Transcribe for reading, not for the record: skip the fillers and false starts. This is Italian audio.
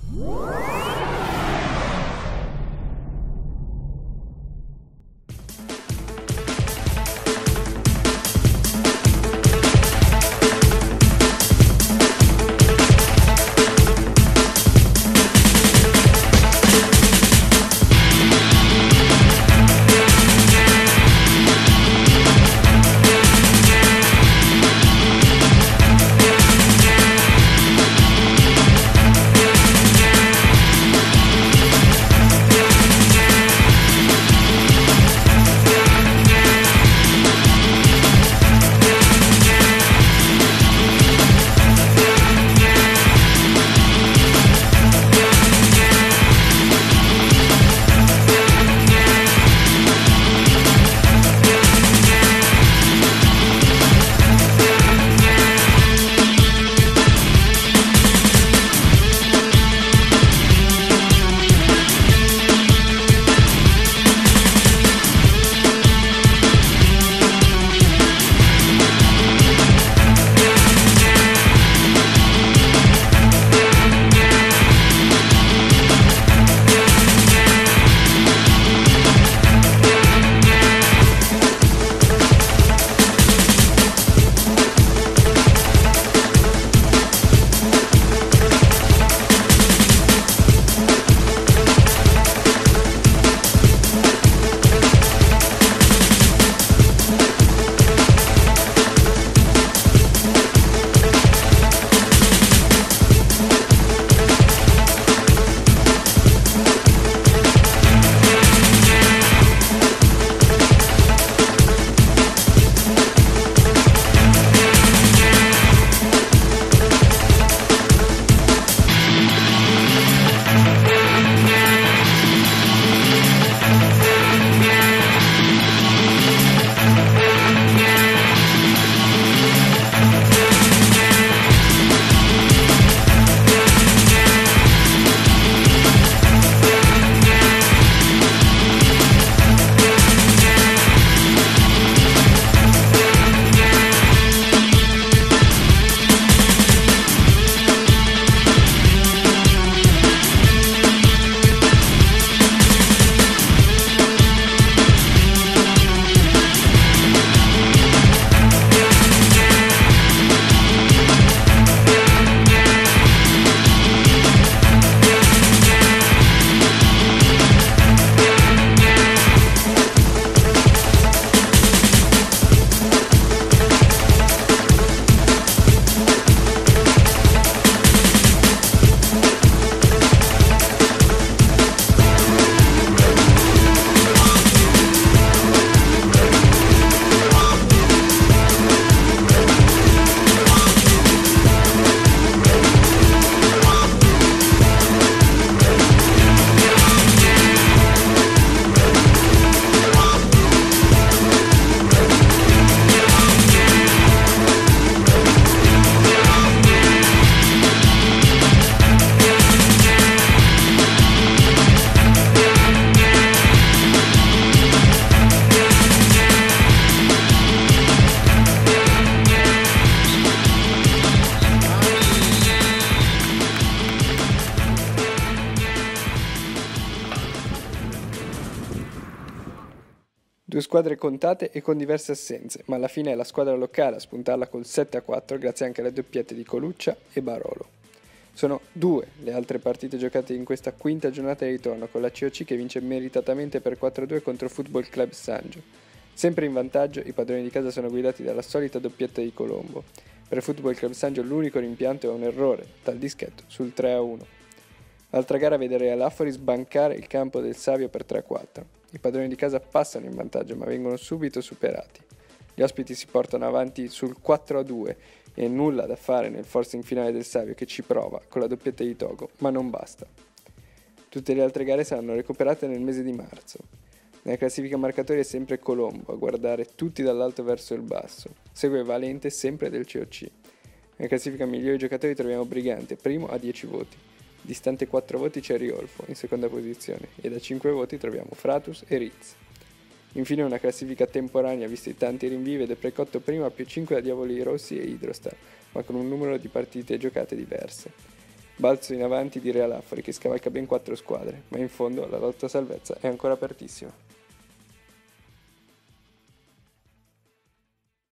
Due squadre contate e con diverse assenze, ma alla fine è la squadra locale a spuntarla col 7-4 grazie anche alle doppiette di Coluccia e Barolo. Sono due le altre partite giocate in questa quinta giornata di ritorno, con la COC che vince meritatamente per 4-2 contro Football Club Sangio. Sempre in vantaggio, i padroni di casa sono guidati dalla solita doppietta di Colombo. Per Football Club Sangio l'unico rimpianto è un errore, dal dischetto, sul 3-1. L'altra gara vede Real Affori sbancare il campo del Savio per 3-4. I padroni di casa passano in vantaggio ma vengono subito superati. Gli ospiti si portano avanti sul 4-2 e nulla da fare nel forcing finale del Savio che ci prova con la doppietta di Togo, ma non basta. Tutte le altre gare saranno recuperate nel mese di marzo. Nella classifica marcatori è sempre Colombo a guardare tutti dall'alto verso il basso. Segue Valente sempre del COC. Nella classifica migliori giocatori troviamo Brigante, primo a 10 voti. Distante 4 voti c'è Riolfo, in seconda posizione, e da 5 voti troviamo Fratus e Ritz. Infine una classifica temporanea, visti tanti rinvii, vede Precotto primo a più 5 da Diavoli Rossi e Hydrostar, ma con un numero di partite giocate diverse. balzo in avanti di Real Affari che scavalca ben 4 squadre, ma in fondo la lotta a salvezza è ancora apertissima.